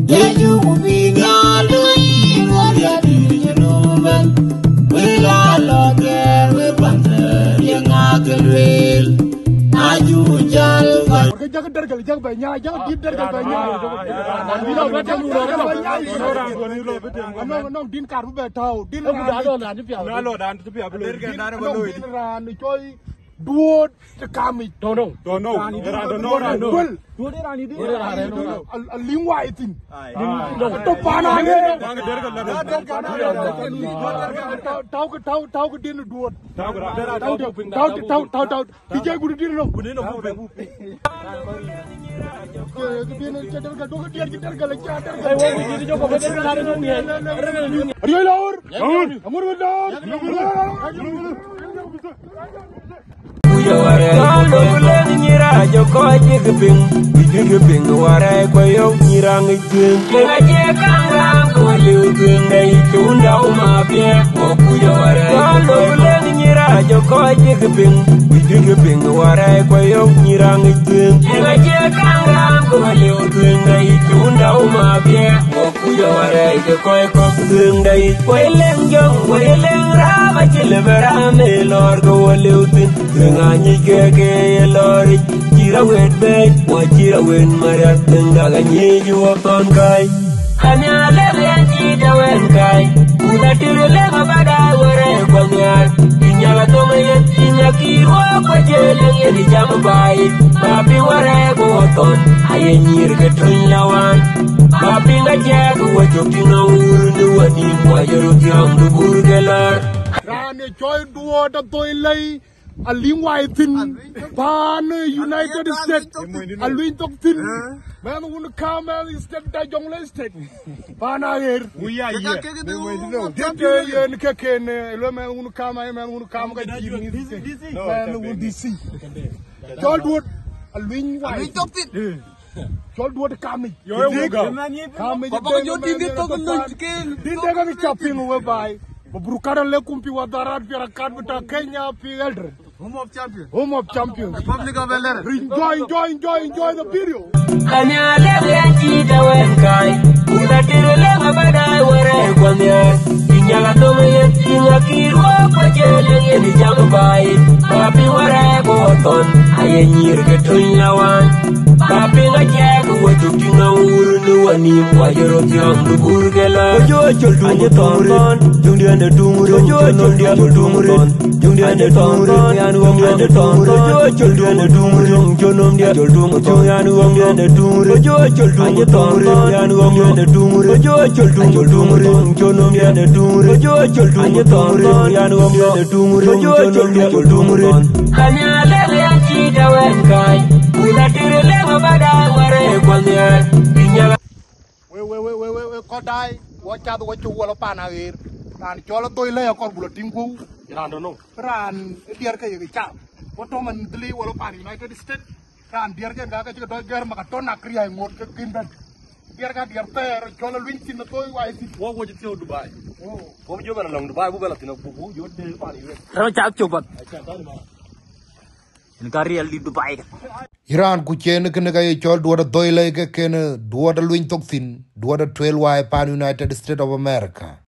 Jangan tergal, jangan banyak, jangan gitu tergal banyak. Nong din karbu betau, din ran itu piau. Nalo dan itu piau belum. Din ran itu duot kami. Dono. Duot ran itu. Lingwa itu. Itu panah ni. Tahu ke din duot. Tahu. Dijai guru din no. Chira wet bed, chira wen marat tendaga nyeju opon kai. Anya lele chida wen kai. Una tirele mabada wore kwanyar. Inyala tome yet inyakirwa kwa jele yedi jam bai. Papi wore boton, aye nyir getun lawan. Papi ngajagu wajotina urundu wani wajaru tiang du burgelar. Rane joy Duot-Atuenwai-Azoilei. Lingwa tin pan United States alwin tok tin man won come state da jongle state pan air we are here dite yen keken lo man won come ga jini man won DC jol duot alwin tok tin jol duot kami papa jo din tok no din daga mi chopping we by Burukara le kumpi wadarat pira kad bita Kenya pi elder. Home of champions. Republic of Elder. Enjoy the video. Anya le chida wen kai. Una tirele mabada wore kwanya. Inyala tome yet inyakirwa kwa jele yedi jam bai. Papi wore boton. Aye nyir getun lawan. Papi ngajagu wajutina urundu wani wajero tiang du burgela. Ojo anye tongon. Jundian de tumur. Ojo tumur. Jundian de tumur. Yanu wong de tumur. Ojo de tumur. Jonom dia tumur. Yanu wong de tumur. Ojo anye tumur. Yanu wong de tumur. Ojo tumur. Jonom dia de tumur. Ojo anye tumur. Yanu wong de tumur. Jonom dia tumur. Anya le chida wen kai. Una tirele mabada wore kwanya. We kodai. Wachad wachu wala panagir. Ran chola toile akor bulo tingku. Ran dono. Ran diar ke yegi cha. Woto man dili wala pan United States. Ran diar ke ga ka chiga do gar maka tona kriya ngot ke kindan. Diar ka diar ter chola win tin to wai ti. Wo jitio Dubai. Wo jo bana long Dubai bu bela tin bu jo de pani we. Ran cha chobat. Negara di Dubai. Iran ku chen ke ne ga chol Duot-Atuenwai ke ken Duot-Atuenwai-Azoilei Pan United States of America.